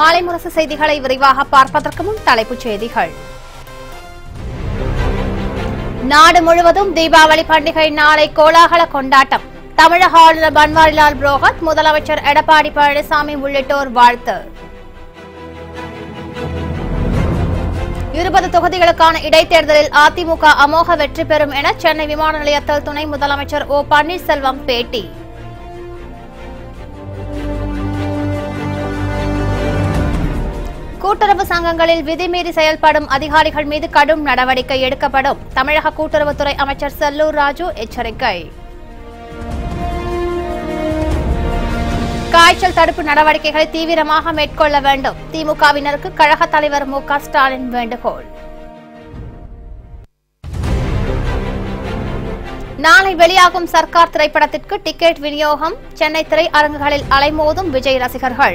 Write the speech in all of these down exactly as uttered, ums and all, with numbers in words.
மாலைமுரசு செய்திகளை விரைவாக பார்ப்பதற்கு முன் தலைப்புச் செய்திகள். நாடு முழுவதும் தீபாவளி பண்டிகை நாளை கோலாகல கொண்டாட்டம். தமிழக ஆளுநர் பன்வாரிலால் புரோஹித், முதலமைச்சர் எடப்பாடி பழனிசாமி உள்ளிட்டோர் வாழ்த்து. இருபது தொகுதிகளுக்கான இடைத்தேர்தலில் அதிமுக அமோக வெற்றி பெறும் என சென்னை விமான நிலையத்தில் துணை முதலமைச்சர் ஓ பன்னீர்செல்வம் பேட்டி. கூட்டுறவு சங்கங்களில் விதிமீறி செயல்படும் அதிகாரிகள் மீது கடும் நடவடிக்கை எடுக்கப்படும். தமிழக கூட்டுறவுத்துறை அமைச்சர் செல்லூர் ராஜு எச்சரிக்கை. காய்ச்சல் தடுப்பு நடவடிக்கைகளை தீவிரமாக மேற்கொள்ள வேண்டும். திமுகவினருக்கு கழக தலைவர் மு க ஸ்டாலின் வேண்டுகோள். நாளை வெளியாகும் சர்க்கார் திரைப்படத்திற்கு டிக்கெட் விநியோகம். சென்னை திரையரங்குகளில் அலைமோதும் விஜய் ரசிகர்கள்.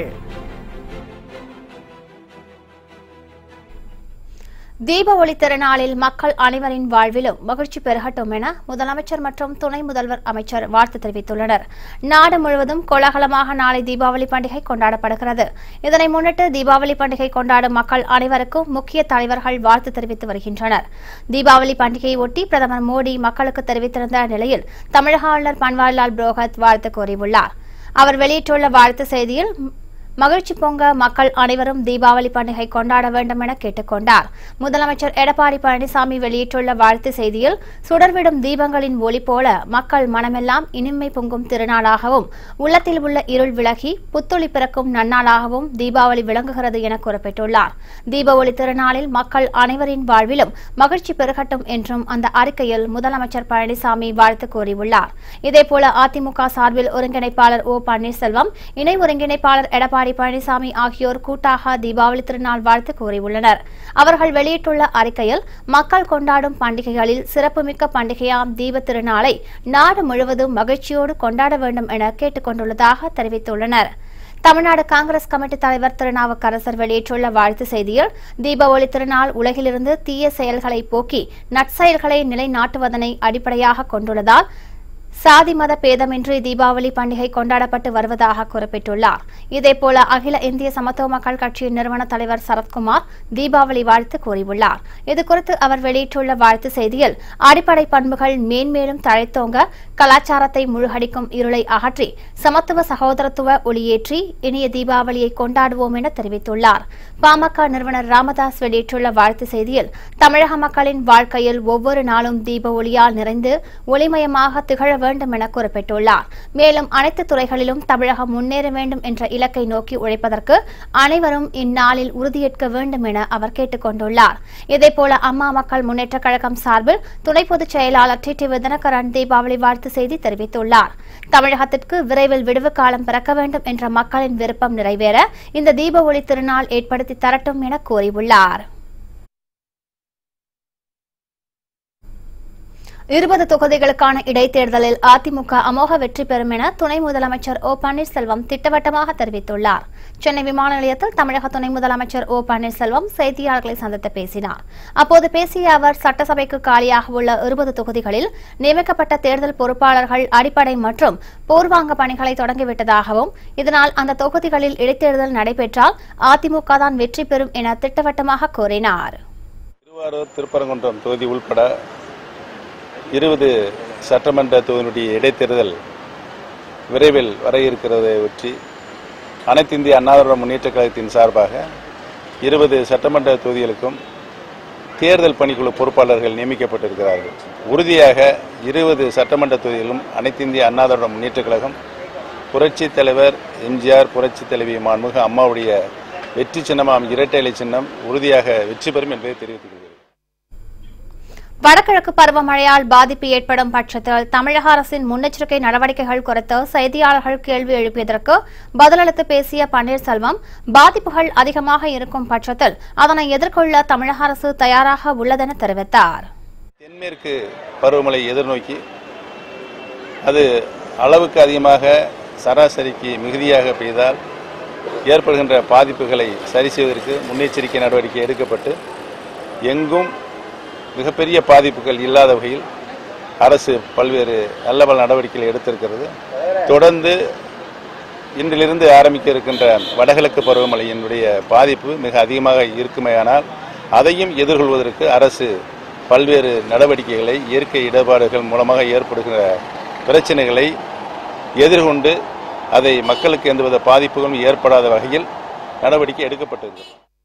தீப ஒளி திருநாளில் மக்கள் அனைவரின் வாழ்விலும் மகிழ்ச்சி பெருகட்டும் என முதலமைச்சர் மற்றும் துணை முதல்வர் அமைச்சர் வாழ்த்து தெரிவித்துள்ளனர். நாடு முழுவதும் கோலாகலமாக நாளை தீபாவளி பண்டிகை கொண்டாடப்படுகிறது. இதனை முன்னிட்டு தீபாவளி பண்டிகை கொண்டாடும் மக்கள் அனைவருக்கும் முக்கிய தலைவர்கள் வாழ்த்து தெரிவித்து வருகின்றனர். தீபாவளி பண்டிகையை ஒட்டி பிரதமர் மோடி மக்களுக்கு தெரிவித்திருந்த நிலையில் தமிழக ஆளுநர் பன்வாரிலால் புரோஹித் வாழ்த்து கூறியுள்ளார். அவர் வெளியிட்டுள்ள வாழ்த்து செய்தியில் மகிழ்ச்சி பொங்க மக்கள் அனைவரும் தீபாவளி பண்டிகை கொண்டாட வேண்டும் என கேட்டுக் கொண்டார். முதலமைச்சர் எடப்பாடி பழனிசாமி வெளியிட்டுள்ள வாழ்த்து செய்தியில் சுடர்விடும் தீபங்களின் ஒளி போல மக்கள் மனமெல்லாம் இனிமை பொங்கும் திருநாளாகவும் உள்ளத்தில் உள்ள இருள் விலகி புத்தொளி பிறக்கும் நன்னாளாகவும் தீபாவளி விளங்குகிறது என குறிப்பிட்டுள்ளார். தீப ஒளி திருநாளில் மக்கள் அனைவரின் வாழ்விலும் மகிழ்ச்சி பெருகட்டும் என்றும் அந்த அறிக்கையில் முதலமைச்சர் பழனிசாமி வாழ்த்து கூறியுள்ளார். இதேபோல அதிமுக சார்பில் ஒருங்கிணைப்பாளர் ஓ பன்னீர்செல்வம், இணை ஒருங்கிணைப்பாளர் எடப்பாடி பழனிசாமி ஆகியோர் கூட்டாக தீபாவளி திருநாள் வாழ்த்து கூறியுள்ளனர். அவர்கள் வெளியிட்டுள்ள அறிக்கையில் மக்கள் கொண்டாடும் பண்டிகைகளில் சிறப்புமிக்க பண்டிகையாம் தீப திருநாளை நாடு முழுவதும் மகிழ்ச்சியோடு கொண்டாட வேண்டும் என கேட்டுக் கொண்டுள்ளதாக தெரிவித்துள்ளனர். தமிழ்நாடு காங்கிரஸ் கமிட்டி தலைவர் திருநாவுக்கரசர் வெளியிட்டுள்ள வாழ்த்து செய்தியில் தீப ஒளி திருநாள் உலகிலிருந்து தீய செயல்களை போக்கி நற்செயல்களை நிலைநாட்டுவதனை அடிப்படையாக கொண்டுள்ளதால் சாதி மத பேதமின்றி தீபாவளி பண்டிகை கொண்டாடப்பட்டு வருவதாக குறிப்பிட்டுள்ளார். இதேபோல அகில இந்திய சமத்துவ மக்கள் கட்சியின் நிறுவன தலைவர் சரத்குமார் தீபாவளி வாழ்த்து கூறியுள்ளார். இதுகுறித்து அவர் வெளியிட்டுள்ள வாழ்த்து செய்தியில் அடிப்படை பண்புகள் மேன்மேலும் தழைத்தோங்க கலாச்சாரத்தை முழுகடிக்கும் இருளை அகற்றி சமத்துவ சகோதரத்துவ ஒளியேற்றி இனிய தீபாவளியை கொண்டாடுவோம் என தெரிவித்துள்ளார். பாமக நிறுவனர் ராமதாஸ் வெளியிட்டுள்ள வாழ்த்து செய்தியில் தமிழக மக்களின் வாழ்க்கையில் ஒவ்வொரு நாளும் தீப ஒளியால் நிறைந்து ஒளிமயமாக திகழ வேண்டும் என குறிப்பிட்டுள்ளார். மேலும் அனைத்து துறைகளிலும் தமிழகம் முன்னேற வேண்டும் என்ற இலக்கை நோக்கி உழைப்பதற்கு அனைவரும் இந்நாளில் உறுதியேற்க வேண்டும் என அவர் கேட்டுக் கொண்டுள்ளார். இதேபோல அம்மா மக்கள் முன்னேற்ற கழகம் சார்பில் துணை பொதுச் செயலாளர் டி டி தினகரன் தீபாவளி வாழ்த்து செய்தி தெரிவித்துள்ளார். தமிழகத்திற்கு விரைவில் விடுவு காலம் பிறக்க வேண்டும் என்ற மக்களின் விருப்பம் நிறைவேற இந்த தீப ஒளி திருநாள் ஏற்படுத்தி தரட்டும் என கூறியுள்ளார். இருபது தொகுதிகளுக்கான இடைத்தேர்தலில் அதிமுக அமோக வெற்றி பெறும் என துணை முதலமைச்சர் ஓ பன்னீர்செல்வம் திட்டவட்டமாக தெரிவித்துள்ளார். சென்னை விமான நிலையத்தில் தமிழக துணை முதலமைச்சர் ஓ பன்னீர்செல்வம் செய்தியாளர்களை சந்தித்து பேசினார். அப்போது பேசிய அவர் சட்டசபைக்கு காலியாக உள்ள இருபது தொகுதிகளில் நியமிக்கப்பட்ட தேர்தல் பொறுப்பாளர்கள் அடிப்படை மற்றும் பூர்வாங்க பணிகளை தொடங்கிவிட்டதாகவும் இதனால் அந்த தொகுதிகளில் இடைத்தேர்தல் நடைபெற்றால் அதிமுக தான் வெற்றி பெறும் என திட்டவட்டமாக கூறினார். திருவாரூர், திருப்பரங்குன்றம் தொகுதி உள்பட இருபது சட்டமன்ற தொகுதியினுடைய இடைத்தேர்தல் விரைவில் வர இருக்கிறதை ஒற்றி அனைத்து இந்திய அண்ணா திராவிட முன்னேற்ற கழகத்தின் சார்பாக இருபது சட்டமன்ற தொகுதிகளுக்கும் தேர்தல் பணிக்குழு பொறுப்பாளர்கள் நியமிக்கப்பட்டிருக்கிறார்கள். உறுதியாக இருபது சட்டமன்ற தொகுதிகளிலும் அனைத்து இந்திய அண்ணா திராவிட முன்னேற்ற கழகம் புரட்சித் தலைவர் எம்ஜிஆர், புரட்சித் தலைவி மாண்புமிகு அம்மாவுடைய வெற்றி சின்னமாம் இரட்டை இலை சின்னம் உறுதியாக வெற்றி பெறும் என்பதை தெரிவித்துள்ளது. வடகிழக்கு பருவமழையால் பாதிப்பு ஏற்படும் பட்சத்தில் தமிழக அரசின் முன்னெச்சரிக்கை நடவடிக்கைகள் குறித்து செய்தியாளர்கள் கேள்வி எழுப்பியதற்கு பதிலளித்து பேசிய பன்னீர்செல்வம், பாதிப்புகள் அதிகமாக இருக்கும் பட்சத்தில் அதனை எதிர்கொள்ள தமிழக அரசு தயாராக உள்ளதென தெரிவித்தார். தென்மேற்கு பருவமழை எதிர்நோக்கி அது அளவுக்கு அதிகமாக சராசரிக்கு மிகுதியாக பெய்தால் ஏற்படுகின்ற பாதிப்புகளை சரி செய்வதற்கு முன்னெச்சரிக்கை நடவடிக்கை எடுக்கப்பட்டு எங்கும் மிகப்பெரிய பாதிப்புகள் இல்லாத வகையில் அரசு பல்வேறு நல்ல பல நடவடிக்கைகளை எடுத்திருக்கிறது. தொடர்ந்து இன்றிலிருந்து ஆரம்பிக்க இருக்கின்ற வடகிழக்கு பருவமழையினுடைய பாதிப்பு மிக அதிகமாக இருக்குமேயானால் அதையும் எதிர்கொள்வதற்கு அரசு பல்வேறு நடவடிக்கைகளை இயற்கை இடர்பாடுகள் மூலமாக ஏற்படுகிற பிரச்சனைகளை எதிர்கொண்டு அதை மக்களுக்கு எந்தவித பாதிப்புகளும் ஏற்படாத வகையில் நடவடிக்கை எடுக்கப்பட்டது.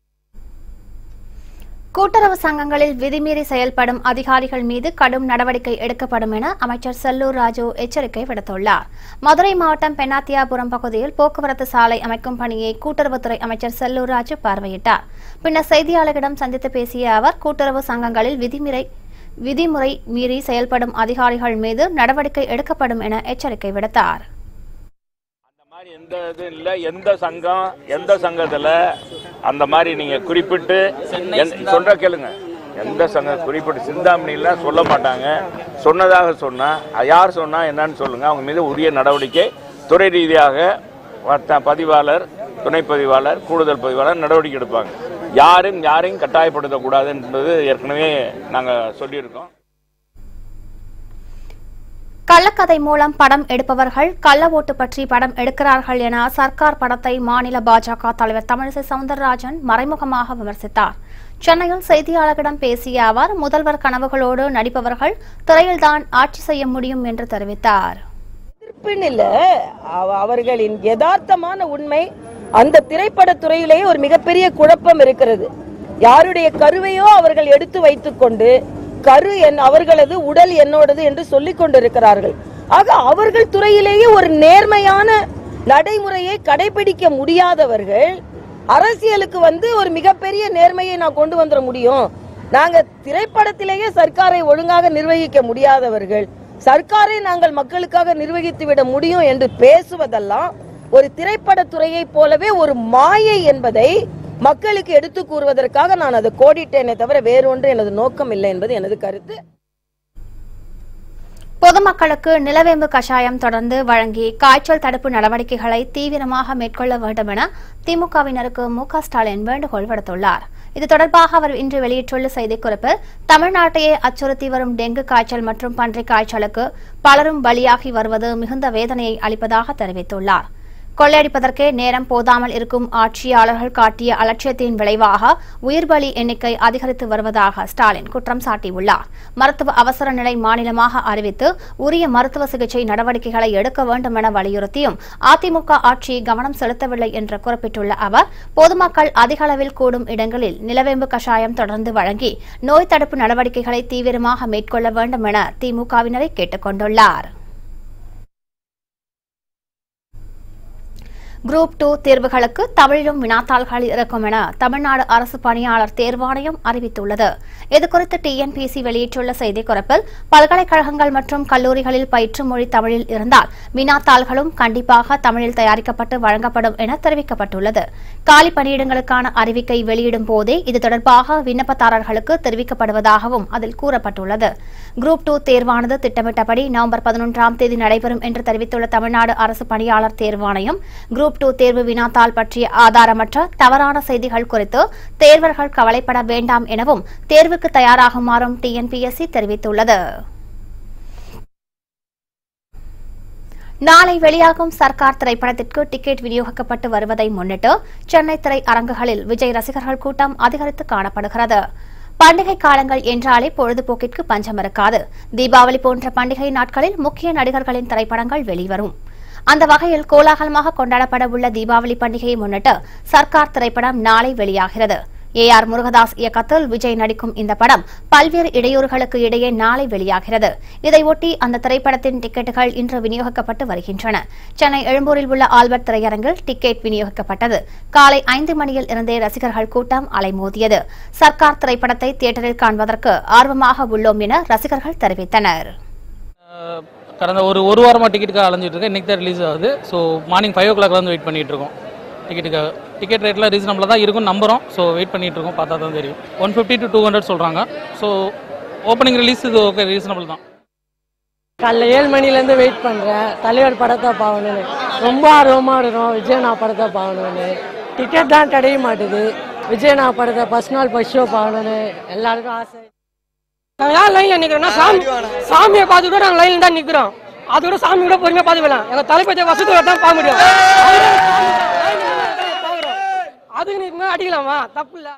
கூட்டுறவு சங்கங்களில் விதிமீறி செயல்படும் அதிகாரிகள் மீது கடும் நடவடிக்கை எடுக்கப்படும் என அமைச்சர் செல்லூர் ராஜு எச்சரிக்கை விடுத்துள்ளார். மதுரை மாவட்டம் பென்னாத்தியாபுரம் பகுதியில் போக்குவரத்து சாலை அமைக்கும் பணியை கூட்டுறவுத்துறை அமைச்சர் செல்லூர் ராஜு பார்வையிட்டார். பின்னர் செய்தியாளர்களிடம் சந்தித்து பேசிய அவர் கூட்டுறவு சங்கங்களில் விதிமுறை விதிமுறை மீறி செயல்படும் அதிகாரிகள் மீது நடவடிக்கை எடுக்கப்படும் என எச்சரிக்கை விடுத்தார். எந்த இது இல்லை, எந்த சங்கம் எந்த சங்கத்தில் அந்த மாதிரி நீங்கள் குறிப்பிட்டு சொல்ற கேளுங்க, எந்த சங்கம் குறிப்பிட்டு சிந்தாமணியில் சொல்ல மாட்டாங்க. சொன்னதாக சொன்னால் யார் சொன்னால் என்னன்னு சொல்லுங்கள், அவங்க மீது உரிய நடவடிக்கை துறை ரீதியாக பதிவாளர், துணை பதிவாளர், கூடுதல் பதிவாளர் நடவடிக்கை எடுப்பாங்க. யாரும் யாரையும் கட்டாயப்படுத்தக்கூடாது என்பது ஏற்கனவே நாங்கள் சொல்லியிருக்கோம். கள்ளக்கதை மூலம் படம் எடுப்பவர்கள் கள்ள ஓட்டு பற்றி படம் எடுக்கிறார்கள் என சர்க்கார் படத்தை மாநில பாஜக தலைவர் தமிழிசை சவுந்தரராஜன் மறைமுகமாக விமர்சித்தார். சென்னையில் செய்தியாளர்களிடம் பேசிய அவர் முதல்வர் கனவுகளோடு நடிப்பவர்கள் திரையில்தான் ஆட்சி செய்ய முடியும் என்று தெரிவித்தார். அவர்களின் யதார்த்தமான உண்மை அந்த திரைப்பட துறையிலேயே ஒரு மிகப்பெரிய குழப்பம் இருக்கிறது. யாருடைய கருவையோ அவர்கள் எடுத்து வைத்துக் கொண்டு கரு என் அவர்களது உடல் என்னோடது என்று சொல்லிக் கொண்டிருக்கிறார்கள். ஆக அவர்கள் துறையிலேயே ஒரு நேர்மையான நடைமுறையை கடைபிடிக்க முடியாதவர்கள் அரசியலுக்கு வந்து ஒரு மிகப்பெரிய நேர்மையை நான் கொண்டு வந்துட முடியும், நாங்க திரைப்படத்திலேயே சர்க்காரை ஒழுங்காக நிர்வகிக்க முடியாதவர்கள் சர்க்காரை நாங்கள் மக்களுக்காக நிர்வகித்து விட முடியும் என்று பேசுவதெல்லாம் ஒரு திரைப்பட துறையை போலவே ஒரு மாயை என்பதை மக்களுக்கு எடுத்து கூறுவதற்காக நான் அதை கோடிட்டேனே தவிர வேறொன்று எனது நோக்கம் இல்லை என்பது எனது கருத்து. பொதுமக்களுக்கு நிலவேம்பு கஷாயம் தொடர்ந்து வழங்கி காய்ச்சல் தடுப்பு நடவடிக்கைகளை தீவிரமாக மேற்கொள்ள வேண்டும் என திமுகவினருக்கு மு க ஸ்டாலின் வேண்டுகோள் விடுத்துள்ளார். இது தொடர்பாக அவர் இன்று வெளியிட்டுள்ள செய்திக்குறிப்பில் தமிழ்நாட்டையே அச்சுறுத்தி வரும் டெங்கு காய்ச்சல் மற்றும் பன்றிக் காய்ச்சலுக்கு பலரும் பலியாகி வருவது மிகுந்த வேதனையை அளிப்பதாக தெரிவித்துள்ளார். கொள்ளையடிப்பதற்கே நேரம் போதாமல் இருக்கும் ஆட்சியாளர்கள் காட்டிய அலட்சியத்தின் விளைவாக உயிர்பலி எண்ணிக்கை அதிகரித்து வருவதாக ஸ்டாலின் குற்றம் சாட்டியுள்ளார். மருத்துவ அவசர நிலை மாநிலமாக அறிவித்து உரிய மருத்துவ சிகிச்சை நடவடிக்கைகளை எடுக்க வேண்டும் என வலியுறுத்தியும் அதிமுக ஆட்சி கவனம் செலுத்தவில்லை என்று குறிப்பிட்டுள்ள அவர் பொதுமக்கள் அதிக அளவில் கூடும் இடங்களில் நிலவேம்பு கஷாயம் தொடர்ந்து வழங்கி நோய் தடுப்பு நடவடிக்கைகளை தீவிரமாக மேற்கொள்ள வேண்டும் என திமுகவினரை கேட்டுக் கொண்டுள்ளார். குரூப் டூ தேர்வுகளுக்கு தமிழிலும் வினாத்தாள்கள் இருக்கும் என தமிழ்நாடு அரசு பணியாளர் தேர்வாணையம் அறிவித்துள்ளது. இதுகுறித்து டிஎன்பிஎஸ்சி வெளியிட்டுள்ள செய்திக்குறிப்பில் பல்கலைக்கழகங்கள் மற்றும் கல்லூரிகளில் பயிற்று மொழி தமிழில் இருந்தால் வினாத்தாள்களும் கண்டிப்பாக தமிழில் தயாரிக்கப்பட்டு வழங்கப்படும் என தெரிவிக்கப்பட்டுள்ளது. காலி பணியிடங்களுக்கான அறிவிக்கை வெளியிடும் போதே இது தொடர்பாக விண்ணப்பதாரர்களுக்கு தெரிவிக்கப்படுவதாகவும் அதில் கூறப்பட்டுள்ளது. குரூப் டூ தேர்வானது திட்டமிட்டபடி நவம்பர் பதினொன்றாம் தேதி நடைபெறும் என்று தெரிவித்துள்ள தமிழ்நாடு அரசு பணியாளர் தேர்வாணையம் குரூப் டூ தேர்வு வினாத்தாள் பற்றிய ஆதாரமற்ற தவறான செய்திகள் குறித்து தேர்வர்கள் கவலைப்பட வேண்டாம் எனவும் தேர்வுக்கு தயாராகுமாறும் டிஎன்பிஎஸ்சி தெரிவித்துள்ளது. நாளை வெளியாகும் சர்க்கார் திரைப்படத்திற்கு டிக்கெட் விநியோகிக்கப்பட்டு வருவதை முன்னிட்டு சென்னை திரை அரங்குகளில் விஜய் ரசிகர்கள் கூட்டம் அதிகரித்து காணப்படுகிறது. பண்டிகை காலங்கள் என்றாலே பொழுதுபோக்கிற்கு பஞ்சம் இருக்காது. தீபாவளி போன்ற பண்டிகை நாட்களில் முக்கிய நடிகர்களின் திரைப்படங்கள் வெளிவரும். அந்த வகையில் கோலாகலமாக கொண்டாடப்பட உள்ள தீபாவளி பண்டிகையை முன்னிட்டு சர்க்கார் திரைப்படம் நாளை வெளியாகிறது. ஏ ஆர் முருகதாஸ் இயக்கத்தில் விஜய் நடிக்கும் இந்த படம் பல்வேறு இடையூறுகளுக்கு இடையே நாளை வெளியாகிறது. இதையொட்டி அந்த திரைப்படத்தின் டிக்கெட்டுகள் இன்று விநியோகிக்கப்பட்டு வருகின்றன. சென்னை எழும்பூரில் உள்ள ஆல்பர்ட் திரையரங்கில் டிக்கெட் விநியோகிக்கப்பட்டது. காலை ஐந்து மணியில் இருந்தே ரசிகர்கள் கூட்டம் அலைமோதியது. சர்க்கார் திரைப்படத்தை தியேட்டரில் காண்பதற்கு ஆர்வமாக உள்ளோம் என ரசிகர்கள் தெரிவித்தனர். கடந்த ஒரு ஒரு வாரமாக டிக்கெட்டுக்காக அலைஞ்சிட்டு இருக்கேன். இன்றைக்கி தான் ரிலீஸ் ஆகுது. So morning five o'clock வந்து வெயிட் பண்ணிகிட்டு இருக்கோம் டிக்கெட்டுக்காக. டிக்கெட் ரேட்டில் ரீசனபிளாக தான் இருக்கும் நம்புகிறோம். ஸோ வெயிட் பண்ணிகிட்டு இருக்கோம், பார்த்தா தான் தெரியும். One fifty to two hundred சொல்கிறாங்க. ஸோ ஓப்பனிங் ரிலீஸ் இது ஓகே, ரீசனபிள் தான். காலைல ஏழு மணிலேருந்து வெயிட் பண்ணுறேன். தலைவர் படத்தை பார்க்கணுன்னு ரொம்ப ஆர்வமாக இருக்கும். விஜய் நான் படத்தை பார்க்கணுன்னு டிக்கெட் தான் கிடைக்க மாட்டுது. விஜய் நான் படத்தை ஃபர்ஸ்ட் நாள் ஃபர்ஸ்ட் ஷோ பார்க்கணுன்னு எல்லாருக்கும் ஆசை. நாங்கள் யார் லைனில் நிற்கிறோம்னா சாமி சாமியை பார்த்துட்டு நாங்கள் லைனில் தான் நிற்கிறோம். அதோட சாமி கூட பொறுமையா பார்த்து போயிடலாம். எங்க தலைப்பச்சை வருஷத்துக்கு தான் பார்க்க முடியும். அதுக்கு நீங்க அடிக்கலாமா? தப்பு இல்ல.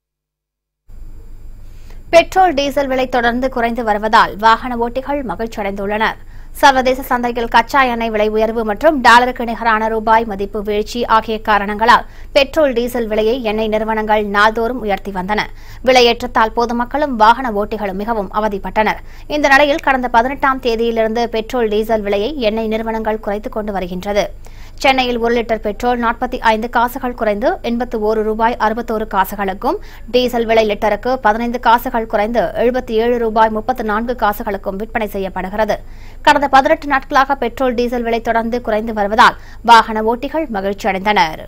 பெட்ரோல் டீசல் விலை தொடர்ந்து குறைந்து வருவதால் வாகன ஓட்டிகள் மகிழ்ச்சி அடைந்துள்ளனர். சர்வதேச சந்தையில் கச்சா எண்ணெய் விலை உயர்வு மற்றும் டாலருக்கு நிகரான ரூபாய் மதிப்பு வீழ்ச்சி ஆகிய காரணங்களால் பெட்ரோல் டீசல் விலையை எண்ணெய் நிறுவனங்கள் நாள்தோறும் உயர்த்தி வந்தன. விலையேற்றத்தால் பொதுமக்களும் வாகன ஓட்டிகளும் மிகவும் அவதிப்பட்டனர். இந்த நிலையில் கடந்த பதினெட்டாம் தேதியிலிருந்து பெட்ரோல் டீசல் விலையை எண்ணெய் நிறுவனங்கள் குறைத்துக் கொண்டு வருகின்றது. சென்னையில் ஒரு லிட்டர் பெட்ரோல் நாற்பத்தி ஐந்து காசுகள் குறைந்து எண்பத்தி ஒரு ரூபாய் அறுபத்தோரு காசுகளுக்கும், டீசல் விலை லிட்டருக்கு பதினைந்து காசுகள் குறைந்து எழுபத்தி ஏழு ரூபாய் முப்பத்தி நான்கு காசுகளுக்கும் விற்பனை செய்யப்படுகிறது. கடந்த பதினெட்டு நாட்களாக பெட்ரோல் டீசல் விலை தொடர்ந்து குறைந்து வருவதால் வாகன ஓட்டிகள் மகிழ்ச்சி அடைந்தனர்.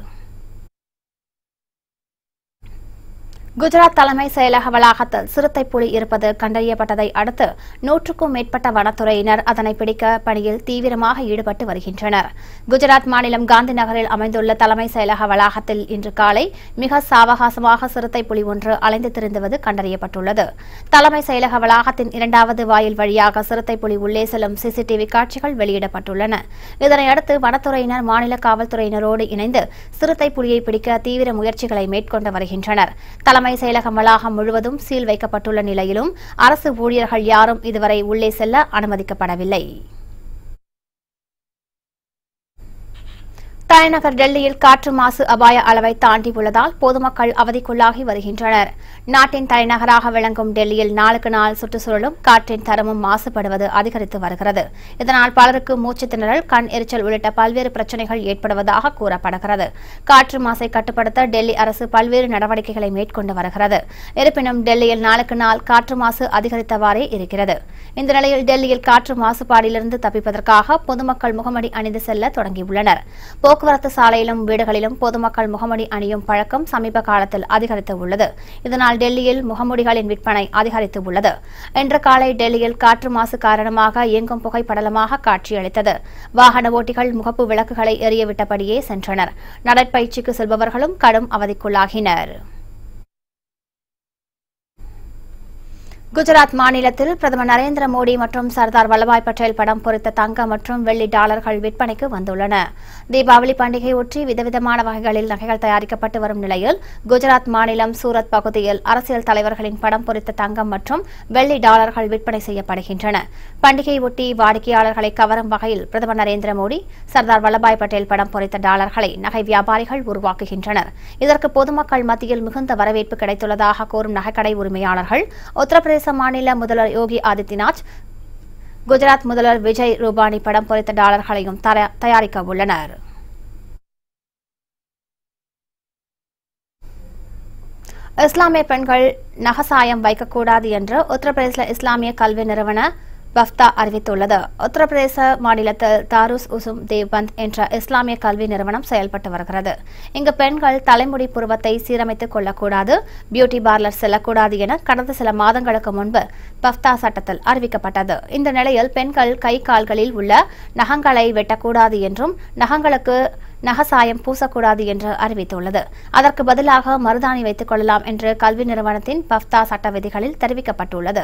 குஜராத் தலைமை செயலக வளாகத்தில் சிறுத்தை புலி இருப்பது கண்டறியப்பட்டதை அடுத்து நூற்றுக்கும் மேற்பட்ட வனத்துறையினர் அதனை பிடிக்க பணியில் தீவிரமாக ஈடுபட்டு வருகின்றனர். குஜராத் மாநிலம் காந்தி நகரில் அமைந்துள்ள தலைமை செயலக வளாகத்தில் இன்று காலை மிக சாவகாசமாக சிறுத்தை புலி ஒன்று அலைந்து திரிந்துவது கண்டறியப்பட்டுள்ளது. தலைமை செயலக வளாகத்தின் இரண்டாவது வாயில் வழியாக சிறுத்தை புலி உள்ளே செல்லும் சிசிடிவி காட்சிகள் வெளியிடப்பட்டுள்ளன. இதனையடுத்து வனத்துறையினர் மாநில காவல்துறையினரோடு இணைந்து சிறுத்தை புலியை பிடிக்க தீவிர முயற்சிகளை மேற்கொண்டு வருகின்றனர். தலைமை செயலகம் வளாகம் முழுவதும் சீல் வைக்கப்பட்டுள்ள நிலையிலும் அரசு ஊழியர்கள் யாரும் இதுவரை உள்ளே செல்ல அனுமதிக்கப்படவில்லை. தலைநகர் டெல்லியில் காற்று மாசு அபாய அளவை தாண்டியுள்ளதால் பொதுமக்கள் அவதிக்குள்ளாகி வருகின்றனர். நாட்டின் தலைநகராக விளங்கும் டெல்லியில் நாளுக்கு நாள் சுற்றுச்சூழலும் காற்றின் தரமும் மாசுபடுவது அதிகரித்து வருகிறது. இதனால் பலருக்கு மூச்சு திணறல், கண் எரிச்சல் உள்ளிட்ட பல்வேறு பிரச்சினைகள் ஏற்படுவதாக கூறப்படுகிறது. காற்று மாசை கட்டுப்படுத்த டெல்லி அரசு பல்வேறு நடவடிக்கைகளை மேற்கொண்டு வருகிறது. இருப்பினும் டெல்லியில் நாளுக்கு நாள் காற்று மாசு அதிகரித்தவாறே இருக்கிறது. இந்த நிலையில் டெல்லியில் காற்று மாசுபாடிலிருந்து தப்பிப்பதற்காக பொதுமக்கள் முகமடி அணிந்து செல்ல தொடங்கியுள்ளனர். போக்குவரத்து சாலையிலும் வீடுகளிலும் பொதுமக்கள் முகமூடி அணியும் பழக்கம் சமீப காலத்தில் அதிகரித்து உள்ளது. இதனால் டெல்லியில் முகமூடிகளின் விற்பனை அதிகரித்து உள்ளது. இன்று காலை டெல்லியில் காற்று மாசு காரணமாக இயங்கும் புகைப்படலமாக காட்சியளித்தது. வாகன ஓட்டிகள் முகப்பு விளக்குகளை எரியவிட்டபடியே சென்றனர். நடைப்பயிற்சிக்கு செல்பவர்களும் கடும் அவதிக்குள்ளாகினர். குஜராத் மாநிலத்தில் பிரதமர் நரேந்திர மோடி மற்றும் சர்தார் வல்லபாய் பட்டேல் படம் பொறித்த தங்க மற்றும் வெள்ளி டாலர்கள் விற்பனைக்கு வந்துள்ளன. தீபாவளி பண்டிகையொட்டி விதவிதமான வகைகளில் நகைகள் தயாரிக்கப்பட்டு வரும் நிலையில் குஜராத் மாநிலம் சூரத் பகுதியில் அரசியல் தலைவர்களின் படம் பொறித்த தங்கம் மற்றும் வெள்ளி டாலர்கள் விற்பனை செய்யப்படுகின்றன. பண்டிகையொட்டி வாடிக்கையாளர்களை கவரும் வகையில் பிரதமர் நரேந்திர மோடி, சர்தார் வல்லபாய் பட்டேல் படம் பொறித்த டாலர்களை நகை வியாபாரிகள் உருவாக்குகின்றனர். இதற்கு பொதுமக்கள் மத்தியில் மிகுந்த வரவேற்பு கிடைத்துள்ளதாக கூறும் நகைக்கடை உரிமையாளர்கள் உத்தரப்பிரதேச மாநில முதல்வர் யோகி ஆதித்யநாத், குஜராத் முதல்வர் விஜய் ரூபானி படம் பொறித்த டாலர்களையும் தயாரிக்க உள்ளனர். இஸ்லாமிய பெண்கள் நகசாயம் வைக்கக்கூடாது என்று உத்தரப்பிரதேச இஸ்லாமிய கல்வி நிறுவன பஃப்தா அறிவித்துள்ளது. உத்தரப்பிரதேச மாநிலத்தில் தாருஸ் உசும் தேவ்பந்த் என்ற இஸ்லாமிய கல்வி நிறுவனம் செயல்பட்டு வருகிறது. இங்கு பெண்கள் தலைமுடி புருவத்தை சீரமைத்துக் கொள்ளக்கூடாது, பியூட்டி பார்லர் செல்லக்கூடாது என கடந்த சில மாதங்களுக்கு முன்பு பஃப்தா சட்டத்தில் அறிவிக்கப்பட்டது. இந்த நிலையில் பெண்கள் கை கால்களில் உள்ள நகங்களை வெட்டக்கூடாது என்றும் நகங்களுக்கு நகசாயம் பூசக்கூடாது என்று அறிவித்துள்ளது. அதற்கு பதிலாக மருதாணி வைத்துக் கொள்ளலாம் என்று கல்வி நிறுவனத்தின் பஃப்தா சட்ட விதிகளில் தெரிவிக்கப்பட்டுள்ளது.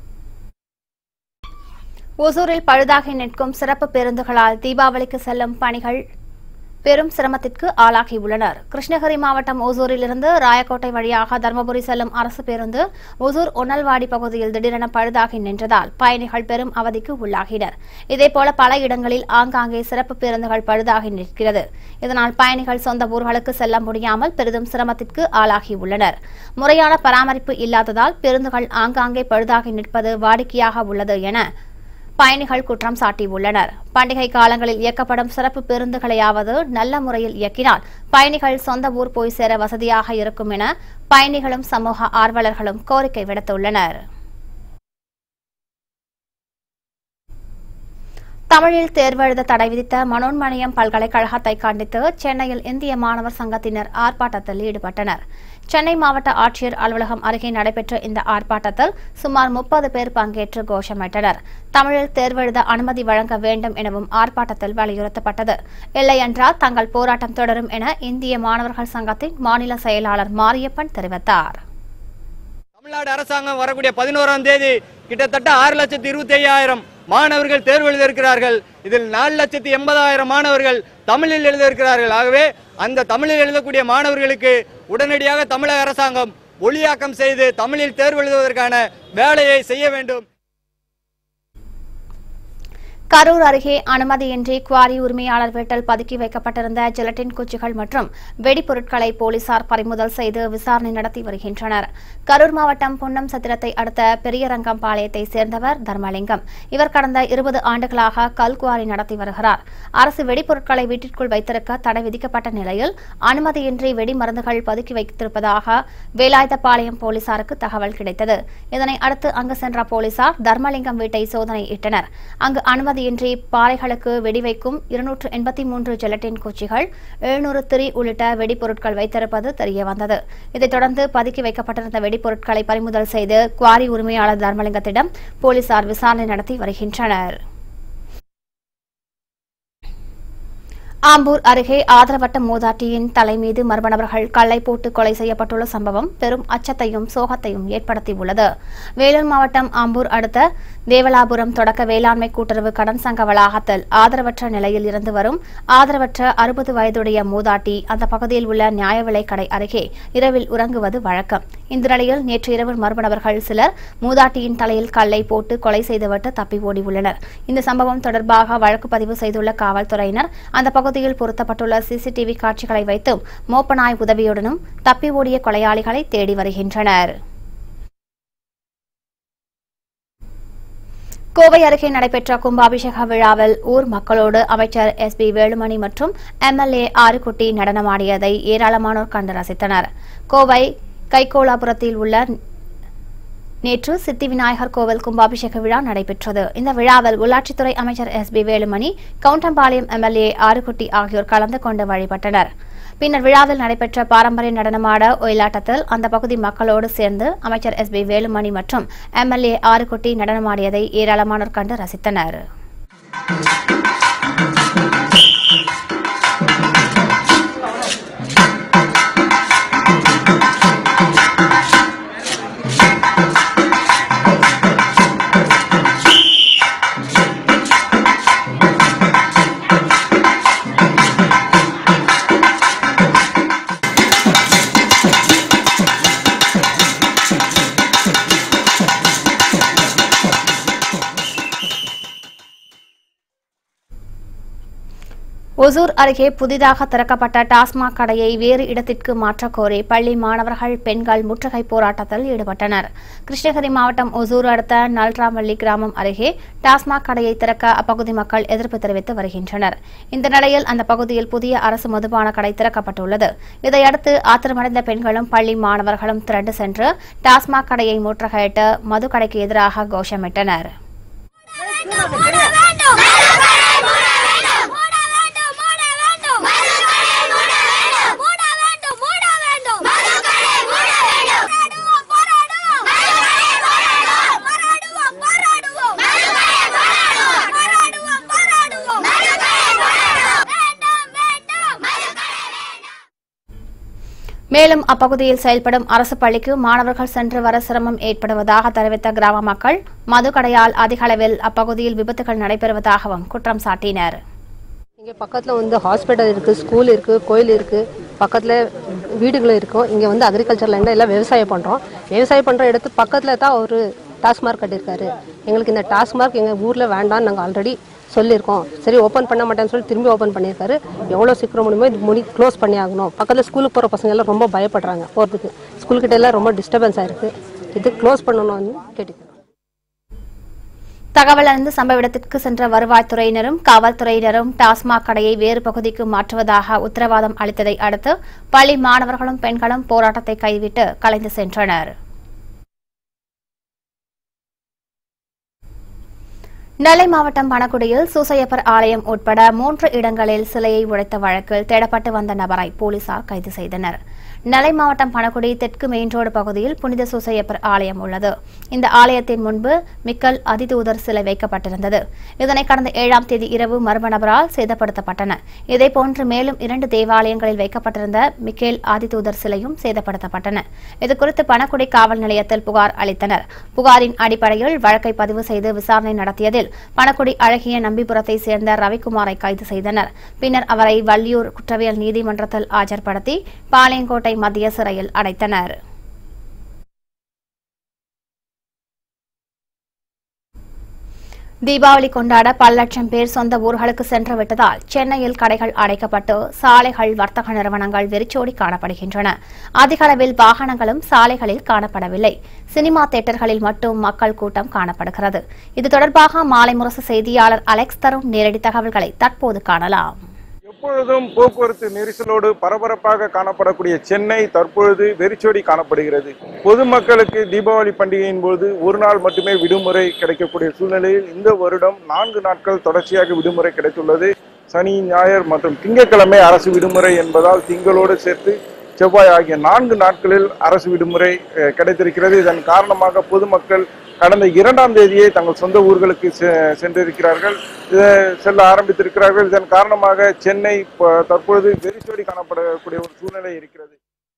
ஒசூரில் பழுதாகி நிற்கும் சிறப்பு பேருந்துகளால் தீபாவளிக்கு செல்லும் பணிகள் பெரும் சிரமத்திற்கு ஆளாகியுள்ளனர். கிருஷ்ணகிரி மாவட்டம் ஒசூரிலிருந்து ராயக்கோட்டை வழியாக தருமபுரி செல்லும் அரசு பேருந்து ஒசூர் ஒன்னல்வாடி பகுதியில் திடீரென பழுதாகி நின்றதால் பயணிகள் பெரும் அவதிக்கு உள்ளாகினர். இதேபோல பல இடங்களில் ஆங்காங்கே சிறப்பு பேருந்துகள் பழுதாகி நிற்கிறது. இதனால் பயணிகள் சொந்த ஊர்களுக்கு செல்ல முடியாமல் பெரிதும் சிரமத்திற்கு ஆளாகியுள்ளனர். முறையான பராமரிப்பு இல்லாததால் பேருந்துகள் ஆங்காங்கே பழுதாகி நிற்பது வாடிக்கையாக உள்ளது என பயணிகள் குற்றம் சாட்டியுள்ளனர். பண்டிகை காலங்களில் இயக்கப்படும் சிறப்பு பேருந்துகளையாவது நல்ல முறையில் இயக்கினால் பயணிகள் சொந்த ஊர் போய் சேர வசதியாக இருக்கும் என பயணிகளும் சமூக ஆர்வலர்களும் கோரிக்கை விடுத்துள்ளனர். தமிழில் தேர்வு எழுத தடை விதித்த மனோன்மணியம் பல்கலைக்கழகத்தை கண்டித்து சென்னையில் இந்திய மாணவர் சங்கத்தினர் ஆர்ப்பாட்டத்தில் ஈடுபட்டனர். சென்னை மாவட்ட ஆட்சியர் அலுவலகம் அருகே நடைபெற்ற இந்த ஆர்ப்பாட்டத்தில் சுமார் முப்பது பேர் பங்கேற்று கோஷமிட்டனர். தமிழில் தேர்வு எழுத அனுமதி வழங்க வேண்டும் எனவும் ஆர்ப்பாட்டத்தில் வலியுறுத்தப்பட்டது. இல்லையென்றால் தங்கள் போராட்டம் தொடரும் என இந்திய மாணவர்கள் சங்கத்தின் மாநில செயலாளர் மாரியப்பன் தெரிவித்தார். தமிழ்நாடு அரசாங்கம் வரக்கூடிய பதினோராம் தேதி கிட்டத்தட்ட ஆறு லட்சத்தி இருபத்தி ஐயாயிரம் மாணவர்கள் தேர்வு எழுதியிருக்கிறார்கள். இதில் நாலு லட்சத்தி எண்பதாயிரம் மாணவர்கள் தமிழில் எழுதியிருக்கிறார்கள். ஆகவே அந்த தமிழில் எழுதக்கூடிய மாணவர்களுக்கு உடனடியாக தமிழக அரசாங்கம் ஒளியாக்கம் செய்து தமிழில் தேர்வு எழுதுவதற்கான வேலையை செய்ய வேண்டும். கரூர் அருகே அனுமதியின்றி குவாரி உரிமையாளர் வீட்டில் பதுக்கி வைக்கப்பட்டிருந்த ஜெலட்டின் குச்சிகள் மற்றும் வெடிப்பொருட்களை போலீசார் பறிமுதல் செய்து விசாரணை நடத்தி வருகின்றனர். கரூர் மாவட்டம் புன்னம் சத்திரத்தை அடுத்த பெரியரங்கம்பாளையத்தை சேர்ந்தவர் தர்மலிங்கம். இவர் கடந்த இருபது ஆண்டுகளாக கல் குவாரி நடத்தி வருகிறார். அரசு வெடிப்பொருட்களை வீட்டிற்குள் வைத்திருக்க தடை விதிக்கப்பட்ட நிலையில் அனுமதியின்றி வெடிமருந்துகள் பதுக்கி வைத்திருப்பதாக வேலாயுதபாளையம் போலீசாருக்கு தகவல் கிடைத்தது. இதனை அடுத்து அங்கு சென்ற போலீசார் தர்மலிங்கம் வீட்டை சோதனையிட்டனர். அங்கு அனுமதி இன்றி பாறைகளுக்கு வெடிவைக்கும் இருநூற்று எண்பத்தி மூன்று ஜெலட்டின் குச்சிகள், எழுநூறு திரி உள்ளிட்ட வெடிப்பொருட்கள் வைத்திருப்பது தெரியவந்தது. இதைத் தொடர்ந்து பதுக்கி வைக்கப்பட்டிருந்த வெடிப்பொருட்களை பறிமுதல் செய்து குவாரி உரிமையாளர் தர்மலிங்கத்திடம் போலீசார் விசாரணை நடத்தி வருகின்றனர். ஆம்பூர் அருகே ஆதரவட்ட மூதாட்டியின் தலை மீது மர்ம நபர்கள் கல்லை போட்டு கொலை செய்யப்பட்டுள்ள சம்பவம் பெரும் அச்சத்தையும் சோகத்தையும் ஏற்படுத்தியுள்ளது. வேலூர் மாவட்டம் ஆம்பூர் அடுத்த தேவலாபுரம் தொடக்க வேளாண்மை கூட்டுறவு கடன் சங்க வளாகத்தில் ஆதரவற்ற நிலையில் இருந்து வரும் ஆதரவற்ற அறுபது வயதுடைய மூதாட்டி அந்த பகுதியில் உள்ள நியாய விலைக் கடை அருகே இரவில் உறங்குவது வழக்கம். இந்த நிலையில் நேற்று இரவு மர்ம நபர்கள் சிலர் மூதாட்டியின் தலையில் கல்லை போட்டு கொலை செய்துவிட்டு தப்பி ஓடியுள்ளனர். இந்த சம்பவம் தொடர்பாக வழக்கு பதிவு செய்துள்ள காவல்துறையினர் அந்த பகுதியில் பொருத்தப்பட்டுள்ள சிசிடிவி காட்சிகளை வைத்தும் மோப்பநாய் உதவியுடனும் தப்பி ஓடிய கொலையாளிகளை தேடி வருகின்றனர். கோவை அருகே நடைபெற்ற கும்பாபிஷேக விழாவில் ஊர் மக்களோடு அமைச்சர் எஸ் பி வேலுமணி மற்றும் எம்எல்ஏ ஆறுகுட்டி நடனமாடியதை ஏராளமானோர் கண்டு ரசித்தனர். கோவை கைகோலாபுரத்தில் உள்ள நேற்று சித்தி விநாயகர் கோவில் கும்பாபிஷேக விழா நடைபெற்றது. இந்த விழாவில் உள்ளாட்சித்துறை அமைச்சர் S P Velumani, Kavundampalayam MLA Arukutty ஆகியோர் கலந்து கொண்டு வழிபட்டனர். பின்னர் விழாவில் நடைபெற்ற பாரம்பரிய நடனமாட ஒயிலாட்டத்தில் அந்த பகுதி மக்களோடு சேர்ந்து அமைச்சர் எஸ் பி வேலுமணி மற்றும் எம்எல்ஏ ஆறுகுட்டி நடனமாடியதை ஏராளமானோர் கண்டு ரசித்தனர். ஒசூர் அருகே புதிதாக திறக்கப்பட்ட டாஸ்மாக் கடையை வேறு இடத்திற்கு மாற்றக் கோரி பள்ளி மாணவர்கள், பெண்கள் முற்றுகை போராட்டத்தில் ஈடுபட்டனர். கிருஷ்ணகிரி மாவட்டம் ஒசூர் அடுத்த நல்ராமல்லி கிராமம் அருகே டாஸ்மாக் கடையை திறக்க அப்பகுதி மக்கள் எதிர்ப்பு தெரிவித்து வருகின்றனர். இந்த நிலையில் அந்த பகுதியில் புதிய அரசு மதுபான கடை திறக்கப்பட்டுள்ளது. இதையடுத்து ஆத்திரமடைந்த பெண்களும் பள்ளி மாணவர்களும் திரண்டு சென்று டாஸ்மாக் கடையை முற்றுகையிட்டு மது கடைக்கு எதிராக கோஷமிட்டனர். மேலும் அப்பகுதியில் செயல்படும் அரசு பள்ளிக்கு மாணவர்கள் சென்று வர சிரமம் ஏற்படுவதாக தெரிவித்த கிராம மக்கள் மது கடையால் அதிக அளவில் அப்பகுதியில் விபத்துகள் நடைபெறுவதாகவும் குற்றம் சாட்டினர். இங்கே பக்கத்தில் வந்து ஹாஸ்பிட்டல் இருக்குது, ஸ்கூல் இருக்குது, கோயில் இருக்குது, பக்கத்தில் வீடுகளும் இருக்கும். இங்கே வந்து அக்ரிகல்ச்சர் லேண்டில் எல்லாம் விவசாயம் பண்ணுறோம். விவசாயம் பண்ணுற இடத்து பக்கத்தில் தான் ஒரு டாஸ்மார்க் கட்டியிருக்காரு. எங்களுக்கு இந்த டாஸ்மார்க் எங்கள் ஊரில் வேண்டாம்னு நாங்கள் ஆல்ரெடி சொல்லியிருக்கோம். சரி, ஓப்பன் பண்ண மாட்டேன்னு சொல்லி திரும்பி ஓப்பன் பண்ணியிருக்காரு. எவ்வளோ சீக்கிரம் முடியுமோ இது முடி க்ளோஸ் பண்ணி ஆகணும். பக்கத்தில் ஸ்கூலுக்கு போகிற பசங்க எல்லாம் ரொம்ப பயப்படுறாங்க போகிறதுக்கு. ஸ்கூல்கிட்ட எல்லாம் ரொம்ப டிஸ்டர்பன்ஸ் ஆயிருக்கு. இது க்ளோஸ் பண்ணணும்னு கேட்டுக்கிறோம். தகவல் அறிந்து சம்பவ இடத்திற்கு சென்ற வருவாய்த்துறையினரும் காவல்துறையினரும் டாஸ்மாக் கடையை வேறு பகுதிக்கு மாற்றுவதாக உத்தரவாதம் அளித்ததை அடுத்து பள்ளி மாணவர்களும் பெண்களும் போராட்டத்தை கைவிட்டு கலைந்து சென்றனர். நெல்லை மாவட்டம் பணகுடியில் சூசையப்பர் ஆலயம் உட்பட மூன்று இடங்களில் சிலையை உடைத்த வழக்கில் தேடப்பட்டு வந்த நபரை போலீசார் கைது செய்தனர். நெல்லை மாவட்டம் பணகுடி தெற்கு மெயின் ரோடு பகுதியில் புனித சூசையப்பர் ஆலயம் உள்ளது. இந்த ஆலயத்தின் முன்பு மிக்கல் அதிதூதர் சிலை வைக்கப்பட்டிருந்தது. இதனை கடந்த ஏழாம் தேதி இரவு மர்ம நபரால் சேதப்படுத்தப்பட்டன. இதேபோன்று மேலும் இரண்டு தேவாலயங்களில் வைக்கப்பட்டிருந்த மிக்கேல் அதிதூதர் சிலையும் சேதப்படுத்தப்பட்டன. இதுகுறித்து பணகுடி காவல் நிலையத்தில் புகார் அளித்தனர். புகாரின் அடிப்படையில் வழக்கை பதிவு செய்து விசாரணை நடத்தியதில் பணகுடி அழகிய நம்பிபுரத்தை சேர்ந்த ரவிக்குமாரை கைது செய்தனர். பின்னர் அவரை வள்ளியூர் குற்றவியல் நீதிமன்றத்தில் ஆஜர்படுத்தி பாளையங்கோட்டை மத்திய சிறையில் அடைத்தனர். தீபாவளி கொண்டாட பல லட்சம் பேர் சொந்த ஊர்களுக்கு சென்று விட்டதால் சென்னையில் கடைகள் அடைக்கப்பட்டு சாலைகள் வர்த்தக நிறுவனங்கள் வெறிச்சோடி காணப்படுகின்றன. அதிக அளவில் வாகனங்களும் சாலைகளில் காணப்படவில்லை. சினிமா தியேட்டர்களில் மட்டும் மக்கள் கூட்டம் காணப்படுகிறது. இது தொடர்பாக மாலைமுரசு செய்தியாளர் அலெக்ஸ் தரும் நேரடி தகவல்களை தற்போது காணலாம். எப்பொழுதும் போக்குவரத்து நெரிசலோடு பரபரப்பாக காணப்படக்கூடிய சென்னை தற்பொழுது வெறிச்சோடி காணப்படுகிறது. பொதுமக்களுக்கு தீபாவளி பண்டிகையின் போது ஒரு நாள் மட்டுமே விடுமுறை கிடைக்கக்கூடிய சூழ்நிலையில் இந்த வருடம் நான்கு நாட்கள் தொடர்ச்சியாக விடுமுறை கிடைத்துள்ளது. சனி, ஞாயிறு மற்றும் திங்கட்கிழமை அரசு விடுமுறை என்பதால் திங்களோடு சேர்த்து செவ்வாய் ஆகிய நான்கு நாட்களில் அரசு விடுமுறை கிடைத்திருக்கிறது. இதன் காரணமாக பொதுமக்கள் கடந்த இரண்டாம் தேதியே தங்கள் சொந்த ஊர்களுக்கு சென்றிருக்கிறார்கள், செல்ல ஆரம்பித்திருக்கிறார்கள். இதன் காரணமாக சென்னை தற்பொழுது வெறிச்சோடி காணப்படக்கூடிய ஒரு சூழ்நிலை இருக்கிறது.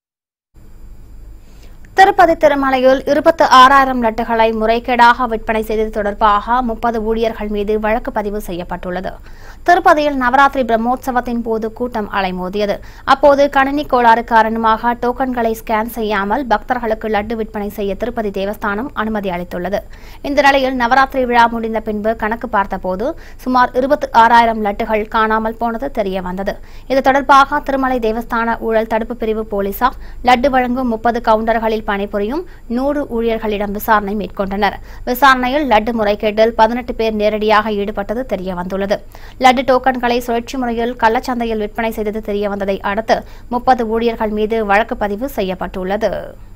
திருப்பதி திருமலையில் இருபத்தி ஆறாயிரம் லட்டுகளை முறைகேடாக விற்பனை செய்தது தொடர்பாக முப்பது ஊழியர்கள் மீது வழக்கு பதிவு செய்யப்பட்டுள்ளது. திருப்பதியில் நவராத்திரி பிரம்மோற்சவத்தின் போது கூட்டம் அலைமோதியது. அப்போது கணினி கோளாறு காரணமாக டோக்கன்களை ஸ்கேன் செய்யாமல் பக்தர்களுக்கு லட்டு விற்பனை செய்ய திருப்பதி தேவஸ்தானம் அனுமதி அளித்துள்ளது. இந்த நிலையில் நவராத்திரி விழா முடிந்த பின்பு கணக்கு பார்த்தபோது சுமார் இருபத்தி ஆறாயிரம் லட்டுகள் காணாமல் போனது தெரியவந்தது. இது தொடர்பாக திருமலை தேவஸ்தான ஊழல் தடுப்பு பிரிவு போலீசார் லட்டு வழங்கும் முப்பது கவுண்டர்களில் பணிபுரியும் நூறு ஊழியர்களிடம் விசாரணை மேற்கொண்டனர். விசாரணையில் லட்டு முறைகேட்டில் பதினெட்டு பேர் நேரடியாக ஈடுபட்டது தெரியவந்துள்ளது. லட்டு டோக்கன்களை சுழற்சி முறையில் கள்ளச்சந்தையில் விற்பனை செய்தது தெரியவந்ததை அடுத்து முப்பது ஊழியர்கள் மீது வழக்கு பதிவு செய்யப்பட்டுள்ளது.